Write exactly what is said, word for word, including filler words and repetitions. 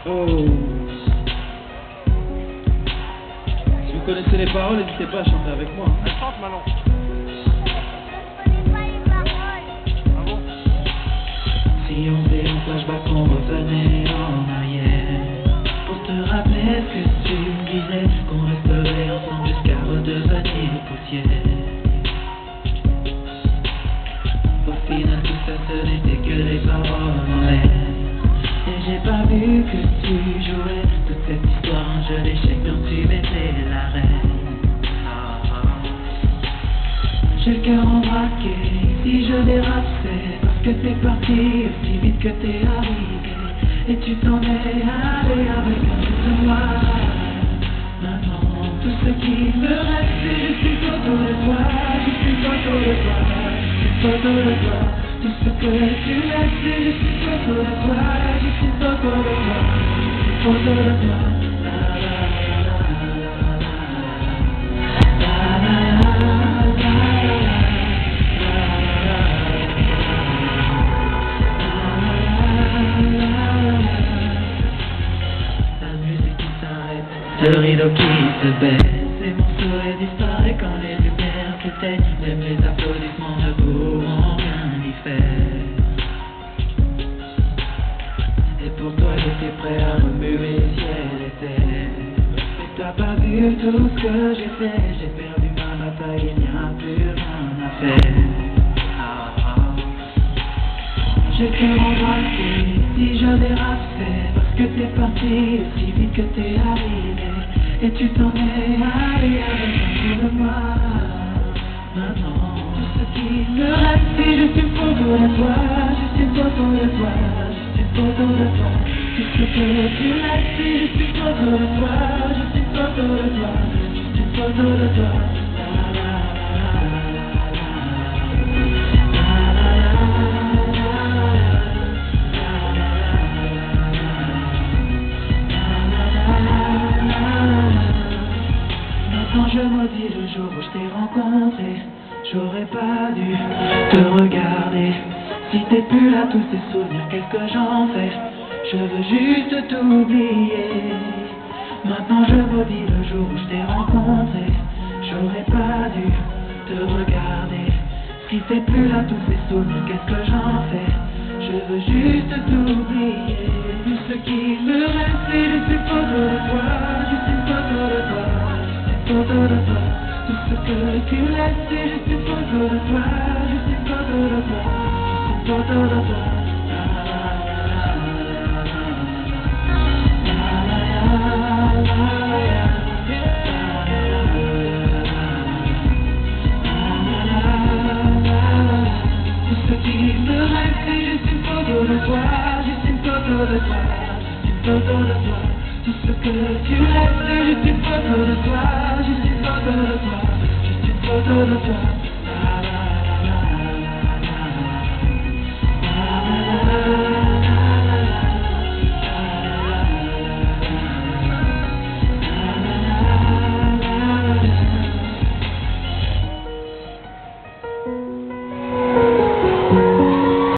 Oh. Si vous connaissez les paroles, n'hésitez pas à chanter avec moi. Elle chante Manon. Ah bon? Si on faisait un flashback, on revenait en arrière pour te rappeler ce que tu me disais, qu'on resterait ensemble jusqu'à redevenir poussière. Au final tout ça ce n'était que des paroles en l'air. Et j'ai pas vu que tu jouais toute cette histoire en jeu d'échecs dont tu étais la reine. J'ai le cœur embraqué, si je dérape c'est parce que t'es parti aussi vite que t'es arrivé. Et tu t'en es allé avec un bout de moi. Maintenant tout ce qui me reste c'est juste une photo de toi, juste une photo de toi, juste une photo de toi. Tout ce que tu laisses c'est juste une photo de toi, juste une photo de toi, une photo de toi. Le rideau qui se baisse et mon sourire disparaît quand les lumières s'éteignent. Même les applaudissements ne pourront rien y faire. Et pour toi j'étais prêt à remuer ciel et terre. Mais t'as pas vu tout ce que j'ai fait. J'ai perdu ma bataille, il n'y a plus rien à faire. J'ai le cœur embrassé, si je dérape c'est parce que t'es parti aussi vite que t'es arrivé. Et tu t'en es allé avec un bout de moi. Maintenant tout ce qui me reste c'est juste une photo de toi, juste une photo de toi, juste une photo de toi. Tout ce que tu laisses c'est juste une photo de toi, juste une photo de toi, juste une photo de toi. Quand je maudis le jour où je t'ai rencontré, j'aurais pas dû te regarder. Si t'es plus là, tous ces souvenirs, qu'est-ce que j'en fais? Je veux juste t'oublier. Maintenant je maudis le jour où je t'ai rencontré, j'aurais pas dû te regarder. Si t'es plus là, tous ces souvenirs, qu'est-ce que j'en fais? Je veux juste t'oublier. Tout ce qui me reste c'est juste une photo de toi, juste une photo de toi, photo de toi. Tout ce que tu laisses c'est juste une photo de toi, juste une photo de toi, juste une photo de toi. Tout ce qui me reste c'est juste une photo de toi, juste une photo de toi, juste une photo de toi. Tout ce que tu laisses c'est juste une photo de toi.